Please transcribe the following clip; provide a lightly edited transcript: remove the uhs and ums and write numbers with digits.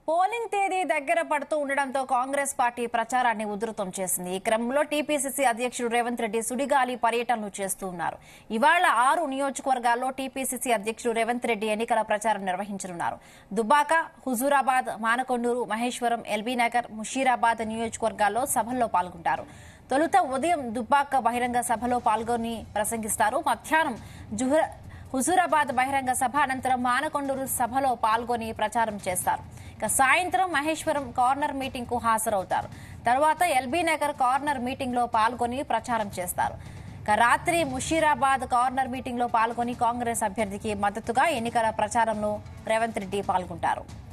Polling తేదీ దగ్గర పడుతూ ఉండడంతో కాంగ్రెస్ పార్టీ ప్రచారాన్ని ఉధృతం చేసింది. ఈ క్రమంలో టీపీసీసీ అధ్యక్షుడు రేవంత్ రెడ్డి సుడిగాలి పర్యటనలు చేస్తున్నారు. ఇవాళ 6 నియోజకవర్గాల్లో టీపీసీసీ అధ్యక్షుడు రేవంత్ రెడ్డి ఎన్నికల ప్రచారం నిర్వహించనున్నారు. దుబ్బాక, హుజూరాబాద్, మానకొండూరు, మహేశ్వరం, ఎల్బీనగర్, ముషీరాబాద్ నియోజకవర్గాల్లో సభల్లో పాల్గొంటారు. తొలుత ఉదయం దుబ్బాక బహిరంగ సభలో పాల్గొని ప్రసంగిస్తారు. మధ్యాహ్నం హుజూరాబాద్ బహిరంగ సభ అనంతరం మానకొండూరు సభలో పాల్గొని ప్రచారం చేస్తారు. ఇక సాయంత్రం మహేశ్వరం కార్నర్ మీటింగ్ కు హాజరవుతారు. తర్వాత ఎల్బీనగర్ కార్నర్ మీటింగ్ లో పాల్గొని ప్రచారం చేస్తారు. ఇక రాత్రి ముషీరాబాద్ కార్నర్ మీటింగ్ లో పాల్గొని కాంగ్రెస్ అభ్యర్థికి మద్దతుగా ఎన్నికల ప్రచారంలో రేవంత్ రెడ్డి పాల్గొంటారు.